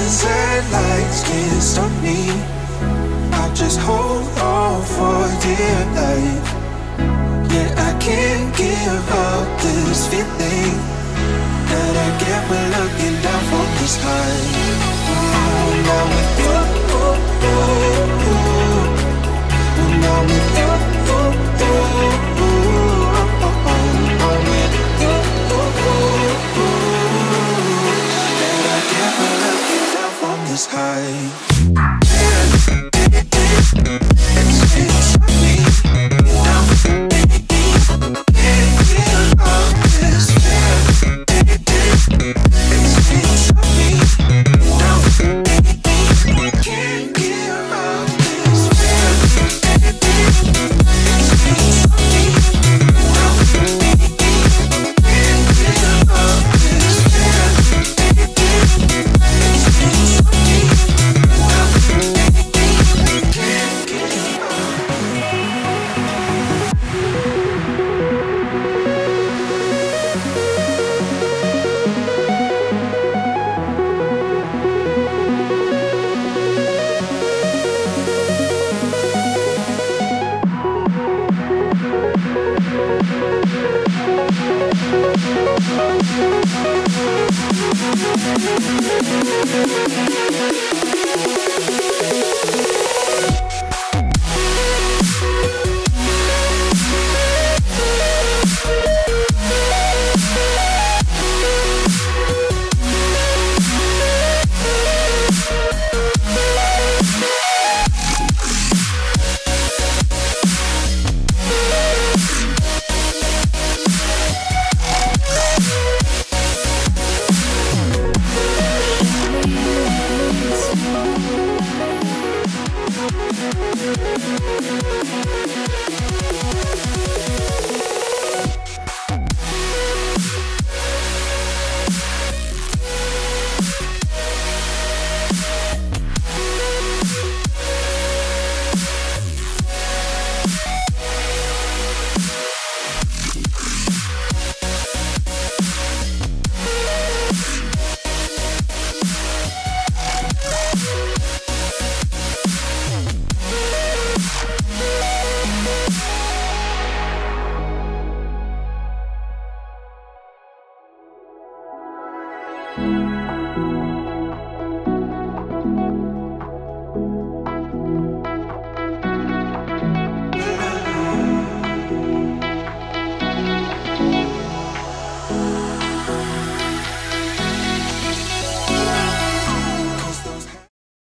sunset lights can't stop me. I'll just hold on for dear life. Yeah, I can't give up this feeling that I get when looking down from the sky. When I'm with you, when I'm with you, I'm with you, that I get when looking down from the sky.